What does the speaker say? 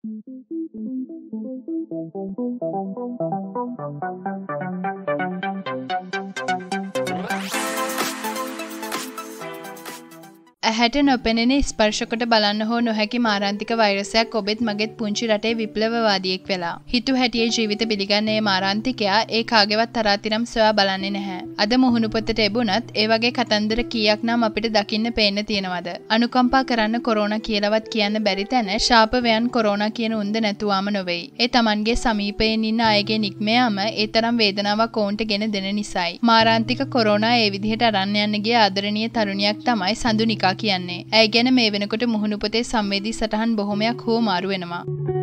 ඇහැට නොපෙනෙන ස්පර්ශකොට බලන්න හෝ නොහැකි මාරාන්තික වෛරසයක් ඔබෙත් මගෙත් පුංචි රටේ විප්ලවවාදියෙක් වෙලා. හිතු හැටියේ ජීවිත පිළිගන්නේ මාරාන්තිකයා ඒ කාගේවත් තරාතිරම් සොයා බලන්නේ නැහැ. අද මුහුණු පොතට එබුණත් ඒ වගේ කතන්දර කීයක් නම් අපිට දකින්න පේන්න තියෙනවද? අනුකම්පා කරන්න කොරෝනා කියලාවත් කියන්න බැරි තැන ශාප වයන් කොරෝනා කියන උන්ද නැතුවම නොවේයි. ඒ Tamanගේ සමීපයෙන් ඉන්න අයගේ නික්මයාම ඒ තරම් වේදනාවක් ඔවුන්ට ගෙන දෙන නිසායි. මාරාන්තික කොරෝනා ඒ විදිහට අරන් යන්න ගිය ආදරණීය තරුණියක් තමයි සඳුනිකා කියන්නේ. ඇය ගැන මේ වෙනකොට මුහුණු පොතේ සංවේදී සටහන් බොහොමයක් හෝ මාරු වෙනවා.